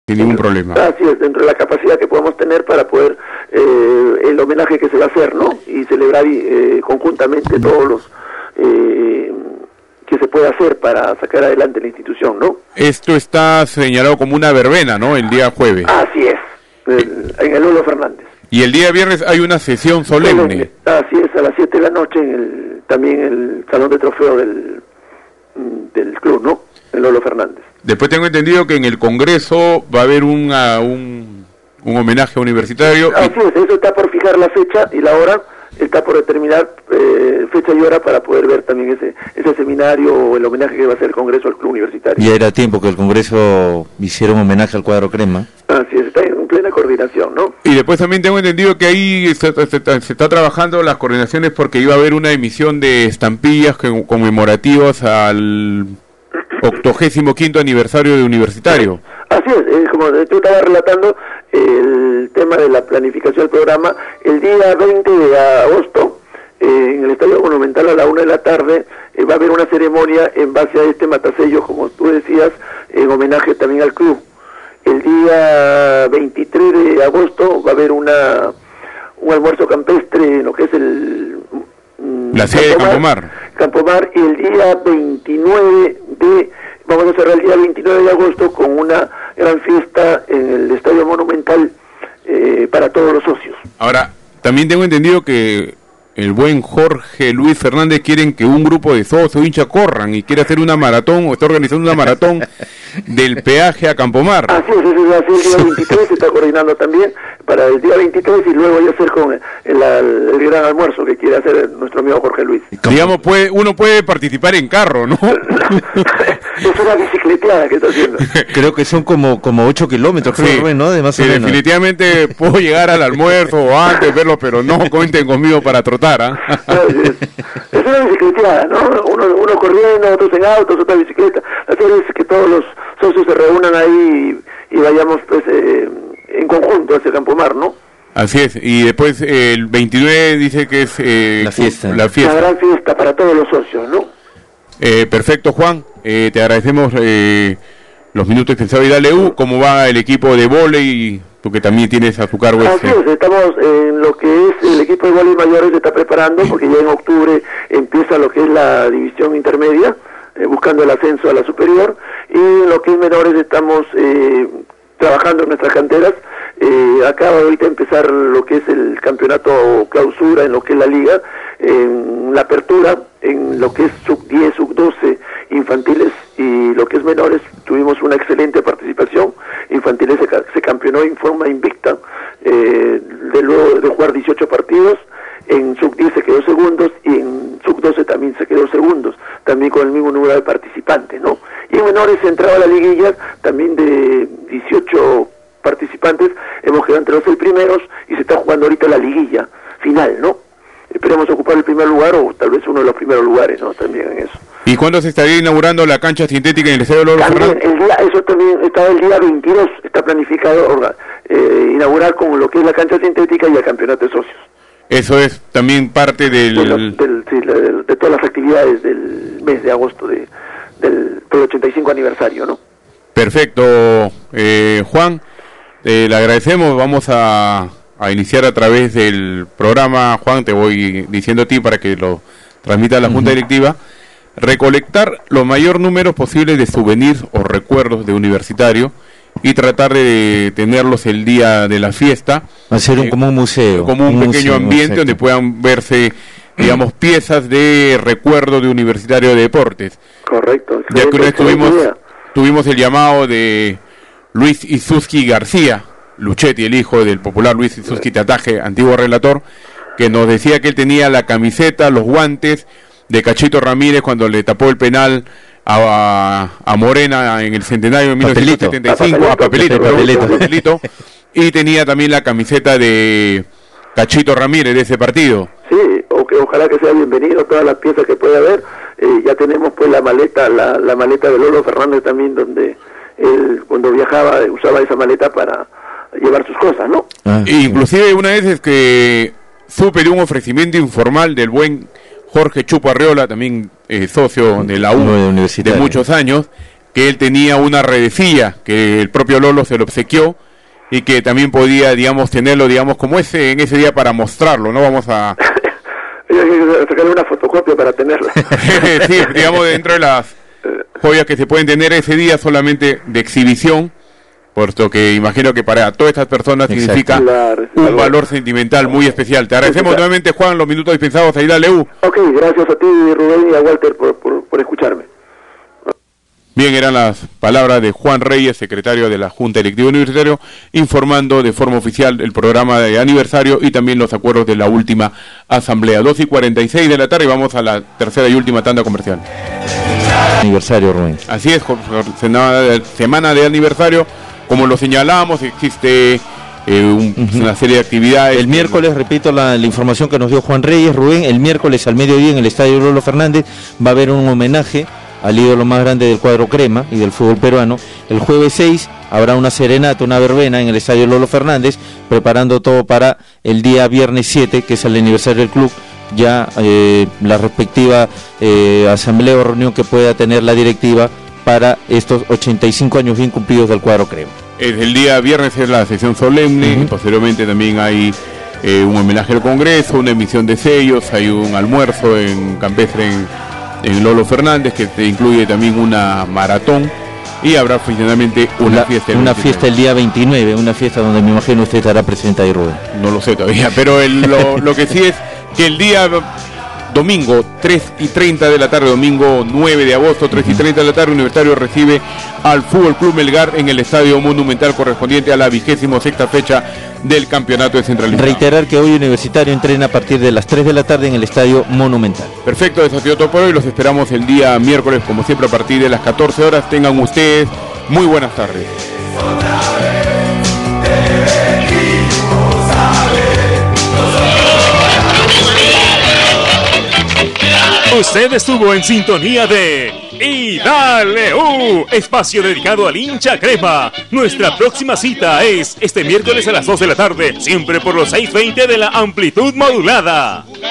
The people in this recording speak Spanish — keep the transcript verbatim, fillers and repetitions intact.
sin ningún problema. Así es, dentro de la capacidad que podemos tener para poder, eh, el homenaje que se va a hacer, ¿no? Y celebrar eh, conjuntamente todos los... Eh, que se puede hacer para sacar adelante la institución, ¿no? Esto está señalado como una verbena, ¿no? El día jueves. Así es, el, en el Lolo Fernández. Y el día viernes hay una sesión solemne. Así es, a las siete de la noche, en el, también el salón de trofeo del, del club, ¿no? El Lolo Fernández. Después tengo entendido que en el Congreso va a haber una, un, un homenaje universitario. Así y... es, eso está por fijar la fecha y la hora. Está por determinar eh, fecha y hora para poder ver también ese ese seminario o el homenaje que va a hacer el Congreso al Club Universitario. Ya era tiempo que el Congreso hiciera un homenaje al cuadro crema. Así es, está en plena coordinación, ¿no? Y después también tengo entendido que ahí se, se, se está trabajando las coordinaciones porque iba a haber una emisión de estampillas que, conmemorativas al octogésimo quinto aniversario de Universitario. Así es, eh, como tú estabas relatando, el tema de la planificación del programa, el día veinte de agosto, eh, en el Estadio Monumental a la una de la tarde, eh, va a haber una ceremonia en base a este matasello, como tú decías, en homenaje también al club. El día veintitrés de agosto va a haber una un almuerzo campestre en lo que es el... La sede de Campomar. Campomar, y el día veintinueve de... Vamos a cerrar el día veintinueve de agosto con una gran fiesta en el Estadio Monumental eh, para todos los socios. Ahora, también tengo entendido que el buen Jorge Luis Fernández quieren que un grupo de socios hinchas corran y quiere hacer una maratón, o está organizando una maratón del peaje a Campomar. Así es, eso es así, el día veintitrés se está coordinando también para el día veintitrés y luego ya hacer con el, el, el gran almuerzo que quiere hacer nuestro amigo Jorge Luis. Digamos, puede, uno puede participar en carro, ¿no? Es una bicicleteada que está haciendo. Creo que son como como ocho kilómetros, creo, Sí, Rubén, ¿no? De más sí, o menos. definitivamente puedo llegar al almuerzo o antes verlo, pero no cuenten conmigo para trotar, ¿ah? ¿eh? Es, es una bicicleteada, ¿no? Uno, uno corriendo, otros en autos, otra bicicleta. La idea es que todos los socios se reúnan ahí y, y vayamos pues eh, en conjunto hacia Campomar, ¿no? Así es, y después eh, el veintinueve dice que es eh, La fiesta. la fiesta. Una gran fiesta para todos los socios, ¿no? Eh, perfecto, Juan, eh, te agradecemos eh, los minutos que pensaba y dale U, cómo va el equipo de vóley, tú que también tienes a tu cargo. Así este. es, estamos en lo que es el equipo de vóley mayores, se está preparando porque ya en octubre empieza lo que es la división intermedia, eh, buscando el ascenso a la superior, y en lo que es menores estamos eh, trabajando en nuestras canteras. Eh, acaba ahorita empezar lo que es el campeonato clausura en lo que es la liga, en la apertura, en lo que es sub diez, sub doce, infantiles y lo que es menores, tuvimos una excelente participación. Infantiles se, se campeonó en forma invicta, eh, de luego de jugar dieciocho partidos. En sub diez se quedó segundos y en sub doce también se quedó segundos, también con el mismo número de participantes, ¿no? Y en menores se entraba a la liguilla también de dieciocho participantes, hemos quedado entre los seis primeros y se está jugando ahorita la liguilla final, ¿no? Esperemos ocupar el primer lugar o tal vez uno de los primeros lugares, ¿no? También en eso. ¿Y cuándo se estaría inaugurando la cancha sintética en el Estadio Lolo También, Fernández? el día, eso también está el día veintidós, está planificado eh, inaugurar con lo que es la cancha sintética y el campeonato de socios. Eso es también parte del... De, los, del, sí, de, de todas las actividades del mes de agosto de, del, del ochenta y cinco aniversario, ¿no? Perfecto, eh, Juan, eh, le agradecemos, vamos a, a iniciar a través del programa, Juan, te voy diciendo a ti para que lo transmita a la Junta uh-huh. Directiva, recolectar lo mayor número posible de souvenirs o recuerdos de Universitario y tratar de tenerlos el día de la fiesta. Hacer un, eh, como un museo. Como un, un pequeño museo, ambiente exacto. Donde puedan verse, digamos, piezas de recuerdo de Universitario de Deportes. Correcto. Ya que una vez tuvimos, tuvimos el llamado de Luis Isuski García, Luchetti, el hijo del popular Luis Isuski Tataje, antiguo relator, que nos decía que él tenía la camiseta, los guantes de Cachito Ramírez cuando le tapó el penal a, a Morena en el centenario de mil novecientos setenta y cinco, a Papelito, papelito, papelito, papelito, y tenía también la camiseta de Cachito Ramírez de ese partido. Sí, o que ojalá que sea bienvenido todas las piezas que pueda haber. Eh, ya tenemos pues la maleta, la, la maleta de Lolo Fernández también, donde él cuando viajaba usaba esa maleta para llevar sus cosas, ¿no? Ah, e inclusive una vez es que supe de un ofrecimiento informal del buen Jorge Chupo Arriola, también eh, socio de la U de muchos años, que él tenía una redecilla que el propio Lolo se lo obsequió y que también podía, digamos, tenerlo, digamos, como ese en ese día para mostrarlo, ¿no? Vamos a... sacarle una fotocopia para tenerla. Sí, digamos, dentro de las joyas que se pueden tener ese día solamente de exhibición, puesto que imagino que para todas estas personas Exacto. significa claro, un algo. valor sentimental muy especial. Te agradecemos nuevamente, Juan, los minutos dispensados ahí, dale U. Ok, gracias a ti, Rubén, y a Walter por, por, por escucharme. Bien, eran las palabras de Juan Reyes, secretario de la Junta Directiva Universitaria, informando de forma oficial el programa de aniversario y también los acuerdos de la última asamblea. dos y cuarenta y seis de la tarde y vamos a la tercera y última tanda comercial. Aniversario, Rubén. Así es, semana de aniversario, como lo señalábamos, existe eh, un, uh-huh. una serie de actividades. El miércoles, repito la, la información que nos dio Juan Reyes, Rubén, el miércoles al mediodía en el Estadio Lolo Fernández va a haber un homenaje al ídolo más grande del cuadro crema y del fútbol peruano. El jueves seis habrá una serenata, una verbena en el Estadio Lolo Fernández, preparando todo para el día viernes siete, que es el aniversario del club, ya eh, la respectiva eh, asamblea o reunión que pueda tener la directiva para estos ochenta y cinco años bien cumplidos del cuadro crema. Es el día viernes es la sesión solemne, uh-huh. y posteriormente también hay eh, un homenaje al Congreso, una emisión de sellos, hay un almuerzo en campestre en en Lolo Fernández, que te incluye también una maratón, y habrá finalmente una la, fiesta. El una fiesta el día veintinueve, una fiesta donde me imagino usted estará presente ahí, Rubén. No lo sé todavía, pero el, lo, lo que sí es que el día domingo, tres y treinta de la tarde, domingo nueve de agosto, tres y treinta de la tarde, Universitario recibe al Fútbol Club Melgar en el Estadio Monumental correspondiente a la vigésima sexta fecha del campeonato descentralizado. Reiterar que hoy Universitario entrena a partir de las tres de la tarde en el Estadio Monumental. Perfecto, eso ha sido todo por hoy. Los esperamos el día miércoles, como siempre, a partir de las catorce horas. Tengan ustedes muy buenas tardes. Usted estuvo en sintonía de Y Dale U, espacio dedicado al hincha crema. Nuestra próxima cita es este miércoles a las dos de la tarde, siempre por los seiscientos veinte de la amplitud modulada.